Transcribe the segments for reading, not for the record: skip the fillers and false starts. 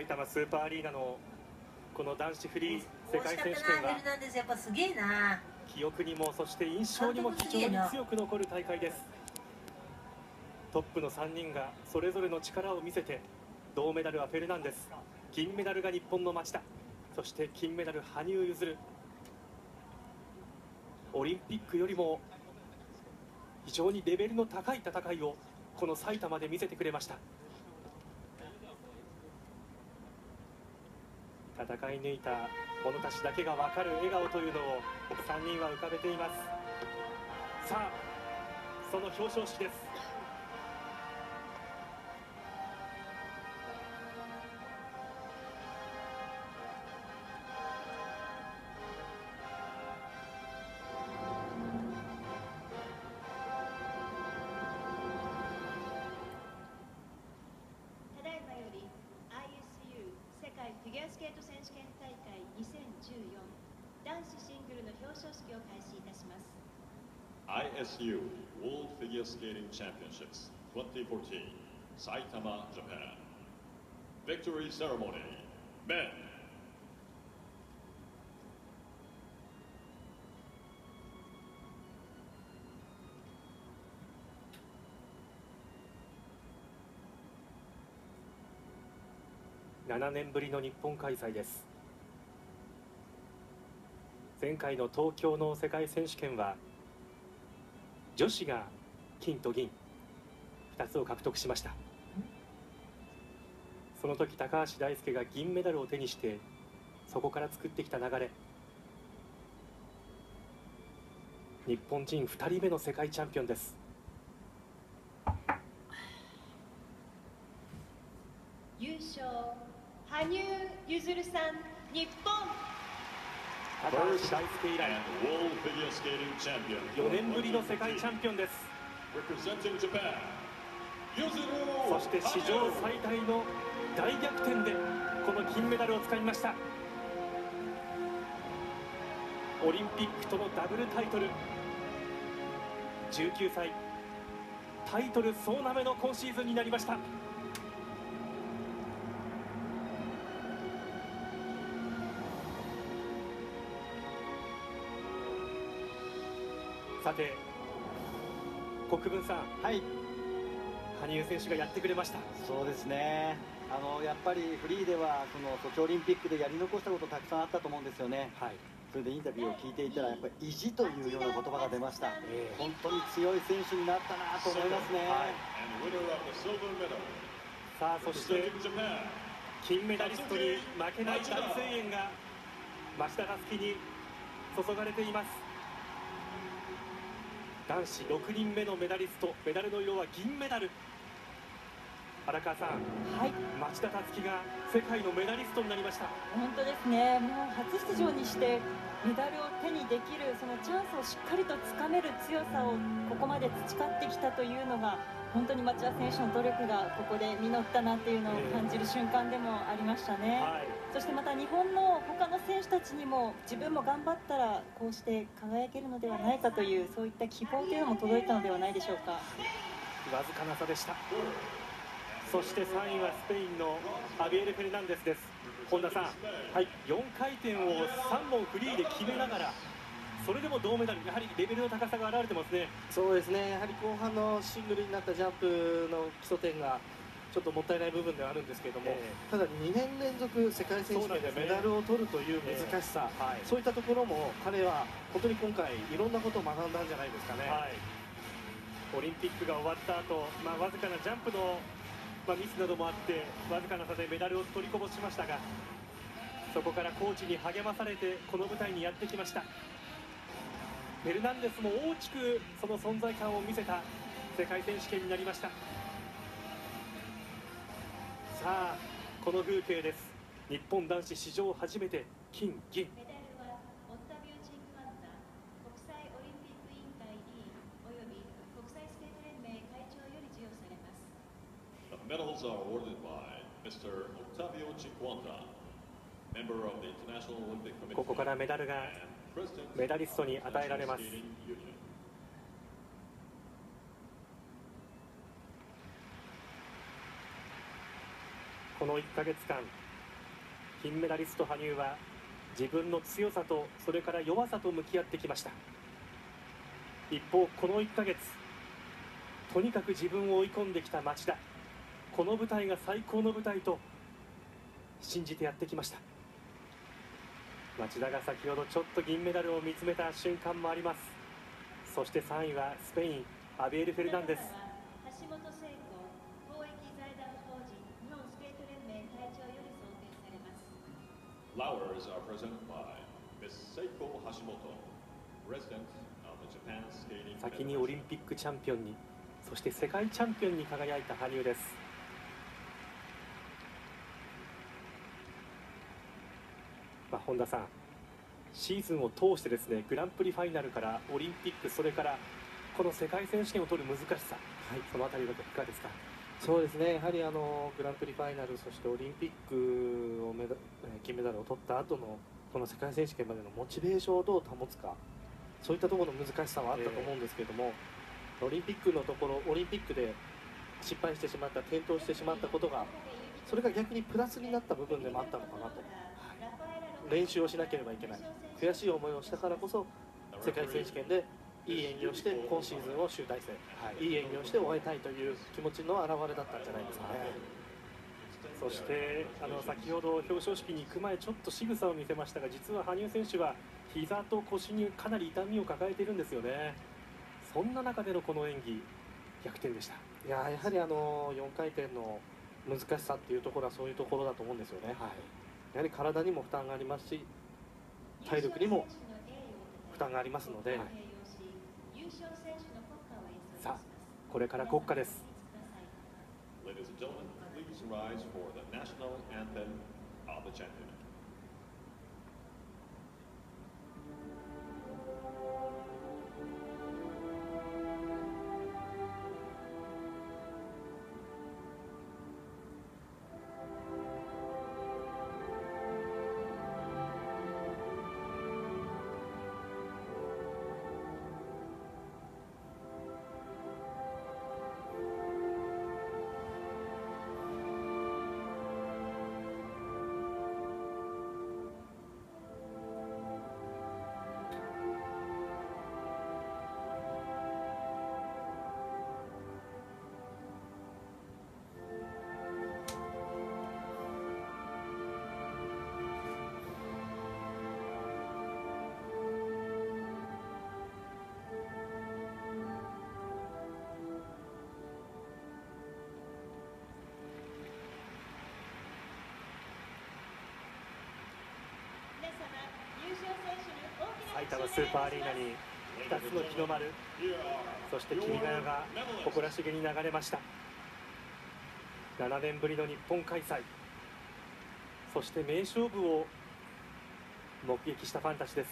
埼玉スーパーアリーナのこの男子フリー世界選手権はやっぱすげえな。 記憶にもそして印象にも非常に強く残る大会です。トップの3人がそれぞれの力を見せて、銅メダルはフェルナンデス、銀メダルが日本の町田、そして金メダル羽生結弦。オリンピックよりも非常にレベルの高い戦いをこの埼玉で見せてくれました。戦い抜いた者たちだけが分かる笑顔というのを3人は浮かべています。さあ、その表彰式です。 ただいまより ISU 世界フィギュアスケート選手権大会2014男子シングルの表彰式を開始いたします。 ISU World Figure Skating Championships 2014 Saitama, Japan. Victory Ceremony. Men. 7年ぶりの日本開催です。前回の東京の世界選手権は女子が金と銀2つを獲得しました。その時高橋大輔が銀メダルを手にして、そこから作ってきた流れ、日本人2人目の世界チャンピオンです。 優勝羽生結弦さん、日本。 高橋大輔以来4年ぶりの世界チャンピオンです。そして史上最大の大逆転でこの金メダルをつかみました。オリンピックとのダブルタイトル、19歳タイトル総なめの今シーズンになりました。さて国分さん、 はい、 羽生選手がやってくれました。 そうですね、やっぱりフリーではそのソチオリンピックでやり残したことたくさんあったと思うんですよね。 はい、 それでインタビューを聞いていたらやっぱり意地というような言葉が出ました。本当に強い選手になったなと思いますね。はい、 さあそして金メダリストに負けない大声援が町田樹に注がれています。男子6人目のメダリスト、メダルの色は銀メダル。荒川さん、 はい、 町田樹が世界のメダリストになりました。 本当ですね。もう初出場にしてメダルを手にできるそのチャンスをしっかりとつかめる強さをここまで培ってきたというのが、本当に町田選手の努力がここで実ったなっていうのを感じる瞬間でもありましたね。はい、そしてまた日本の他の選手たちにも自分も頑張ったらこうして輝けるのではないかという、そういった希望というのも届いたのではないでしょうか。 わずかな差でした。そして3位はスペインのアビエル・フェルナンデスです。本田さん、はい、4回転を3本フリーで決めながら、それでも銅メダル、やはりレベルの高さが現れてますね。 そうですね、やはり後半のシングルになったジャンプの基礎点がちょっともったいない部分ではあるんですけれども、ただ2年連続世界選手権でメダルを取るという難しさ、そういったところも彼は本当に今回いろんなことを学んだんじゃないですかね。はい、 オリンピックが終わった後、わずかなジャンプのミスなどもあってわずかな差でメダルを取りこぼしましたが、そこからコーチに励まされてこの舞台にやってきました。フェルナンデスも大きくその存在感を見せた世界選手権になりました。さあこの風景です。日本男子史上初めて金銀。 メダルはオッタビオ・チンクワンタ国際オリンピック委員会委員および国際スケート連盟会長より授与されます。 The medals are awarded by Mr. Ottavio Cinquanta, member of the International Olympic Committee. ここからメダルがメダリストに与えられます。この1ヶ月間金メダリスト羽生は自分の強さとそれから弱さと向き合ってきました。一方この1ヶ月、とにかく自分を追い込んできた町田、この舞台が最高の舞台と信じてやってきました。町田が先ほどちょっと銀メダルを見つめた瞬間もあります。そして3位はスペイン、アビエル・フェルナンデス。 橋本聖子公益財団法人日本スケート連盟会長より贈呈されます。 Flowers are presented by Miss Seiko Hashimoto, President of the Japan Skating 先にオリンピックチャンピオンに、そして世界チャンピオンに輝いた羽生です。本田さん、シーズンを通してですね、グランプリファイナルからオリンピック、それからこの世界選手権を取る難しさ、そのあたりはいかがですか？ そうですね、やはりグランプリファイナル、そしてオリンピックを金メダルを取った後のこの世界選手権までのモチベーションをどう保つか、そういったところの難しさはあったと思うんですけども、オリンピックのところ、オリンピックで失敗してしまった、転倒してしまったことが、それが逆にプラスになった部分でもあったのかなと。練習をしなければいけない、悔しい思いをしたからこそ世界選手権でいい演技をして今シーズンを集大成、いい演技をして終えたいという気持ちの表れだったんじゃないですかね。 そして先ほど表彰式に行く前ちょっと仕草を見せましたが、実は羽生選手は膝と腰にかなり痛みを抱えているんですよね。そんな中でのこの演技、逆転でした。 やはり4回転の難しさっていうところはそういうところだと思うんですよね。やはり体にも負担がありますし、体力にも負担がありますので、 さあこれから国歌です。 Ladies and gentlemen, please rise for the national anthem of the champion. 埼玉スーパーアリーナに2つの日の丸、そして君が代が誇らしげに流れました。7年ぶりの日本開催、そして名勝負を目撃したファンたちです。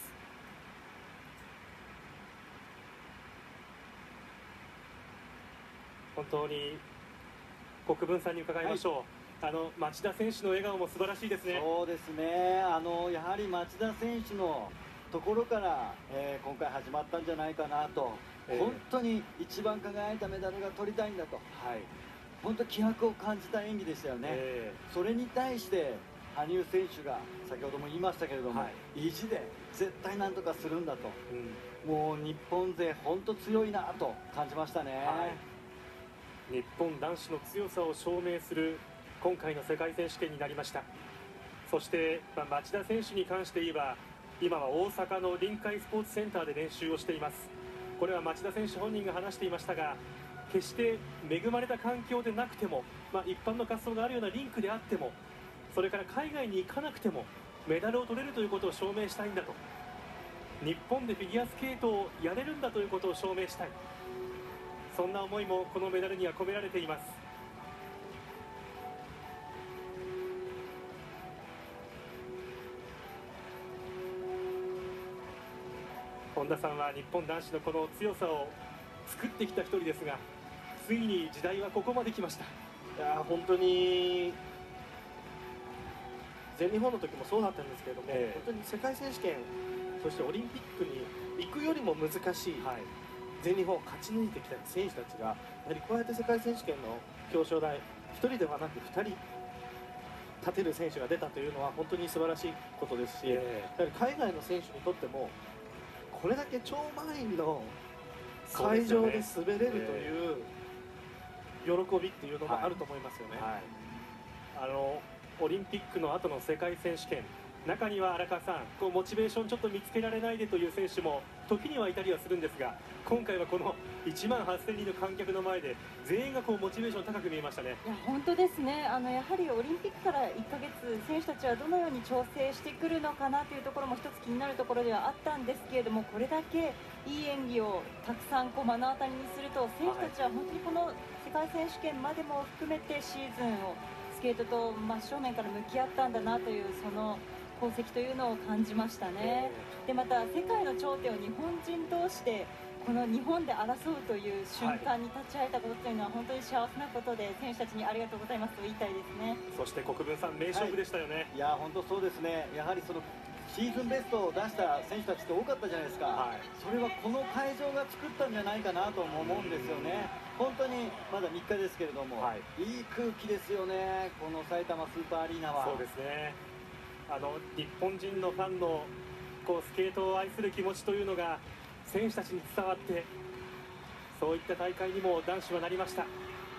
本当に国分さんに伺いましょう。町田選手の笑顔も素晴らしいですね。 そうですね、やはり町田選手のところから、今回始まったんじゃないかなと、本当に一番輝いたメダルが取りたいんだと、本当気迫を感じた演技でしたよね。それに対して羽生選手が先ほども言いましたけれども、意地で絶対なんとかするんだと、もう日本勢本当強いなと感じましたね。 日本男子の強さを証明する今回の世界選手権になりました。そして、町田選手に関して言えば今は大阪の臨海スポーツセンターで練習をしています。これは町田選手本人が話していましたが、決して恵まれた環境でなくても、一般の滑走があるようなリンクであっても、それから海外に行かなくてもメダルを取れるということを証明したいんだと、日本でフィギュアスケートをやれるんだということを証明したい、そんな思いもこのメダルには込められています。本田さんは日本男子のこの強さを作ってきた一人ですが、ついに時代はここまで来ました。 いや本当に全日本の時もそうだったんですけれども、本当に世界選手権、そしてオリンピックに行くよりも難しい、全日本を勝ち抜いてきた選手たちが、やはりこうやって世界選手権の表彰台、1人ではなく2人、 立てる選手が出たというのは本当に素晴らしいことですし、やはり海外の選手にとってもこれだけ超満員の会場で滑れるという喜びっていうのもあると思いますよね。 オリンピックの後の世界選手権、中には荒川さん、こうモチベーションちょっと見つけられないでという選手も時にはいたりはするんですが、今回はこの1万8000人の観客の前で全員がこうモチベーション高く見えましたね。 いや本当ですね。やはりオリンピックから1ヶ月選手たちはどのように調整してくるのかなというところも一つ気になるところではあったんですけれども、これだけいい演技をたくさん目の当たりにすると、選手たちは本当にこの世界選手権までも含めてシーズンをスケートと真正面から向き合ったんだなという、その功績というのを感じましたね。でまた世界の頂点を日本人同士でこの日本で争うという瞬間に立ち会えたことというのは本当に幸せなことで、選手たちにありがとうございますと言いたいですね。 そして国分さん、名勝負でしたよね。 いや本当そうですね。やはりそのシーズンベストを出した選手たちって多かったじゃないですか、それはこの会場が作ったんじゃないかなとも思うんですよね。本当にまだ3日ですけれども、いい空気ですよね、この埼玉スーパーアリーナは。 そうですね、日本人のファンのこうスケートを愛する気持ちというのが選手たちに伝わって、そういった大会にも男子はなりました。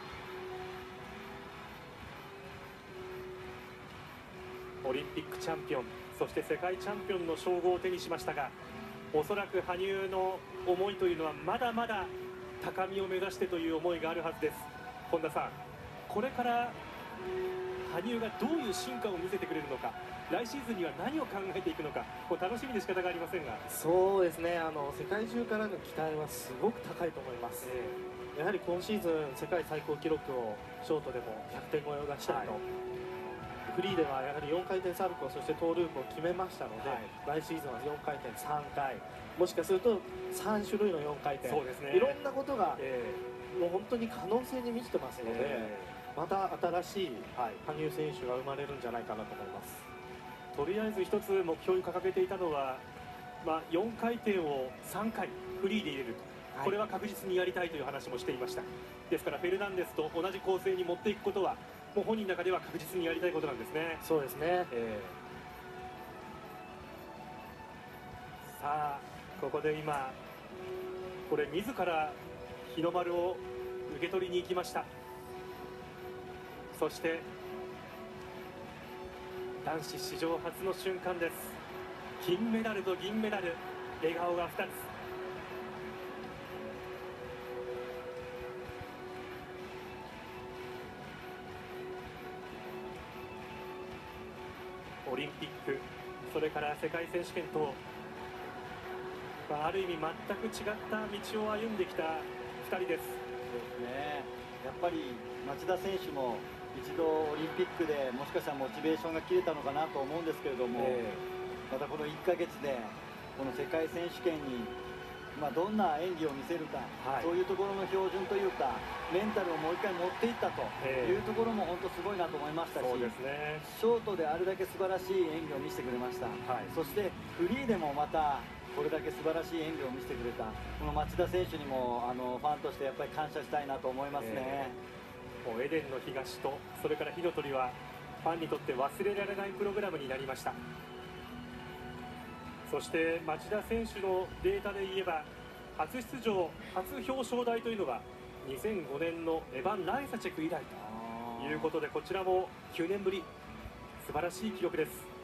オリンピックチャンピオン、そして世界チャンピオンの称号を手にしましたが、おそらく羽生の思いというのはまだまだ高みを目指してという思いがあるはずです。本田さん、これから羽生がどういう進化を見せてくれるのか、来シーズンには何を考えていくのか、こう楽しみで仕方がありませんが。 そうですね、世界中からの期待はすごく高いと思います。やはり今シーズン世界最高記録をショートでも100点超えを出したいと、フリーではやはり4回転サルコー、そしてトーループを決めましたので、来シーズンは4回転3回、もしかすると3種類の4回転、 そうですね、 いろんなことが、もう本当に可能性に満ちてますので、また新しい羽生選手が生まれるんじゃないかなと思います。 とりあえず一つ目標に掲げていたのは、4回転を3回フリーで入れると、これは確実にやりたいという話もしていました。ですからフェルナンデスと同じ構成に持っていくことは、もう本人の中では確実にやりたいことなんですね。 そうですね、 さあここで今これ自ら日の丸を受け取りに行きました。そして男子史上初の瞬間です。金メダルと銀メダル、笑顔が2つ。オリンピック、それから世界選手権と、ある意味全く違った道を歩んできた2人です。 そうですね、やっぱり町田選手も一度オリンピックでもしかしたらモチベーションが切れたのかなと思うんですけれども、またこの1ヶ月でこの世界選手権に、どんな演技を見せるか、そういうところの標準というかメンタルをもう一回持っていったというところも本当すごいなと思いましたし、 そうですね、 ショートであれだけ素晴らしい演技を見せてくれました、そしてフリーでもまたこれだけ素晴らしい演技を見せてくれた、この町田選手にもファンとしてやっぱり感謝したいなと思いますね。 もうエデンの東とそれから火の鳥はファンにとって忘れられないプログラムになりました。そして町田選手のデータで言えば、初出場初表彰台というのは2005年のエバン・ライサチェク以来ということで、こちらも9年ぶり、素晴らしい記録です。